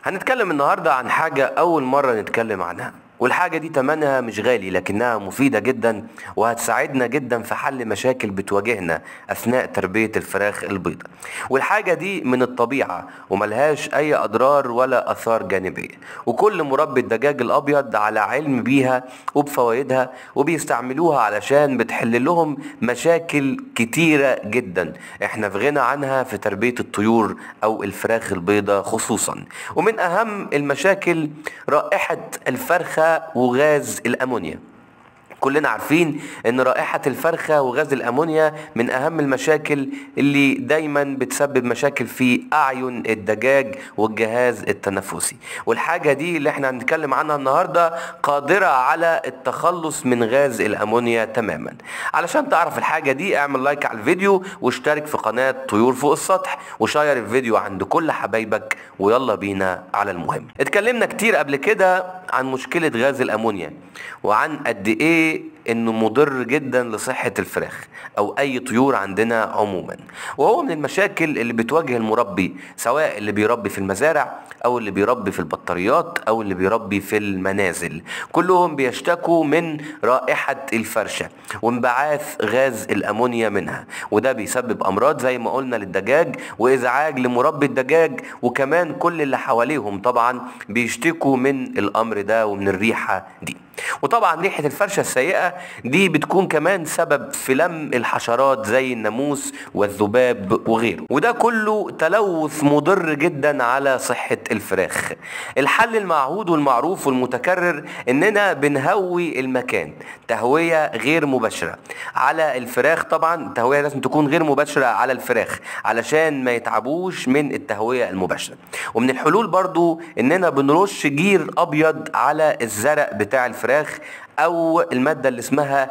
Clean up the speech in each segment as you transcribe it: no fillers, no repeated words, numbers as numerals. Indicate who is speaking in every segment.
Speaker 1: هنتكلم النهاردة عن حاجة أول مرة نتكلم عنها، والحاجة دي تمنها مش غالي لكنها مفيدة جدا وهتساعدنا جدا في حل مشاكل بتواجهنا أثناء تربية الفراخ البيضاء. والحاجة دي من الطبيعة وملهاش أي أضرار ولا آثار جانبية، وكل مربي الدجاج الأبيض على علم بيها وبفوائدها وبيستعملوها علشان بتحل لهم مشاكل كتيرة جدا احنا في غنى عنها في تربية الطيور أو الفراخ البيضاء خصوصا. ومن أهم المشاكل رائحة الفرخة وغاز الأمونيا. كلنا عارفين ان رائحة الفرخة وغاز الامونيا من اهم المشاكل اللي دايما بتسبب مشاكل في اعين الدجاج والجهاز التنفسي، والحاجة دي اللي احنا هنتكلم عنها النهاردة قادرة على التخلص من غاز الامونيا تماما. علشان تعرف الحاجة دي اعمل لايك على الفيديو واشترك في قناة طيور فوق السطح وشير الفيديو عند كل حبايبك، ويلا بينا على المهم. اتكلمنا كتير قبل كده عن مشكلة غاز الامونيا وعن قد ايه انه مضر جدا لصحة الفراخ او اي طيور عندنا عموما، وهو من المشاكل اللي بتواجه المربي سواء اللي بيربي في المزارع او اللي بيربي في البطاريات او اللي بيربي في المنازل. كلهم بيشتكوا من رائحة الفرشة وانبعاث غاز الامونيا منها، وده بيسبب امراض زي ما قلنا للدجاج وازعاج لمربي الدجاج، وكمان كل اللي حواليهم طبعا بيشتكوا من الامر ده ومن الريحة دي. وطبعا ريحة الفرشة السيئة دي بتكون كمان سبب في لم الحشرات زي الناموس والذباب وغيره، وده كله تلوث مضر جدا على صحة الفراخ. الحل المعهود والمعروف والمتكرر اننا بنهوي المكان تهوية غير مباشرة على الفراخ. طبعا التهوية لازم تكون غير مباشرة على الفراخ علشان ما يتعبوش من التهوية المباشرة. ومن الحلول برضو اننا بنرش جير ابيض على الزرق بتاع الفراخ او المادة اللي اسمها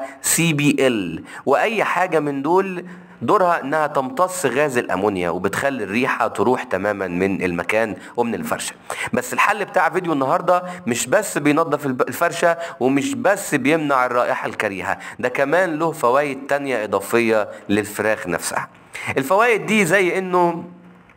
Speaker 1: CBL، واي حاجة من دول دورها انها تمتص غاز الامونيا وبتخلي الريحة تروح تماما من المكان ومن الفرشة. بس الحل بتاع فيديو النهاردة مش بس بينظف الفرشة ومش بس بيمنع الرائحة الكريهة، ده كمان له فوائد تانية اضافية للفراخ نفسها. الفوائد دي زي انه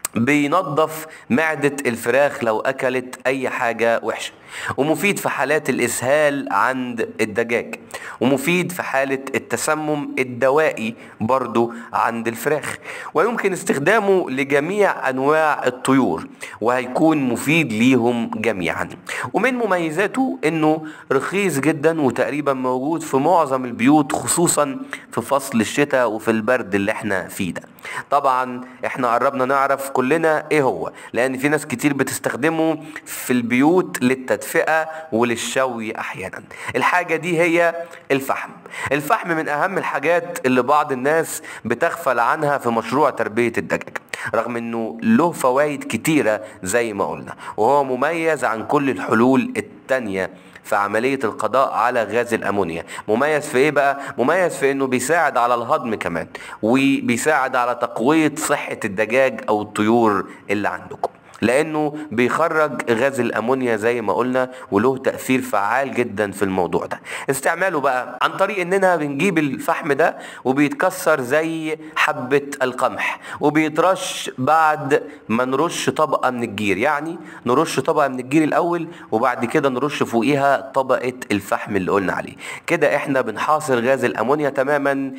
Speaker 1: بينظف معدة الفراخ لو أكلت أي حاجة وحشة، ومفيد في حالات الإسهال عند الدجاج، ومفيد في حالة التسمم الدوائي برضو عند الفراخ، ويمكن استخدامه لجميع أنواع الطيور وهيكون مفيد ليهم جميعا. ومن مميزاته إنه رخيص جدا وتقريبا موجود في معظم البيوت خصوصا في فصل الشتاء وفي البرد اللي احنا فيه ده. طبعا احنا قربنا نعرف كلنا ايه هو، لان في ناس كتير بتستخدمه في البيوت للتدفئة وللشوي احيانا. الحاجة دي هي الفحم. الفحم من اهم الحاجات اللي بعض الناس بتغفل عنها في مشروع تربية الدجاج، رغم انه له فوائد كتيرة زي ما قلنا، وهو مميز عن كل الحلول التانية في عملية القضاء على غاز الأمونيا. مميز في إيه بقى؟ مميز في إنه بيساعد على الهضم كمان، وبيساعد على تقوية صحة الدجاج أو الطيور اللي عندكم، لأنه بيخرج غاز الأمونيا زي ما قلنا وله تأثير فعال جدا في الموضوع ده. استعماله بقى عن طريق إننا بنجيب الفحم ده وبيتكسر زي حبة القمح وبيترش بعد ما نرش طبقة من الجير، يعني نرش طبقة من الجير الأول وبعد كده نرش فوقيها طبقة الفحم اللي قلنا عليه. كده احنا بنحاصر غاز الأمونيا تماما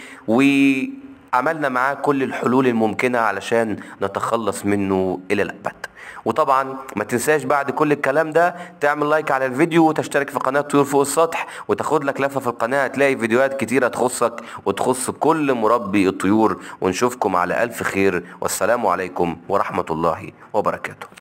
Speaker 1: وعملنا معاه كل الحلول الممكنة علشان نتخلص منه إلى الأبد. وطبعا ما تنساش بعد كل الكلام ده تعمل لايك على الفيديو وتشترك في قناة طيور فوق السطح وتاخد لك لفة في القناة، هتلاقي فيديوهات كتيرة تخصك وتخص كل مربي الطيور. ونشوفكم على ألف خير، والسلام عليكم ورحمة الله وبركاته.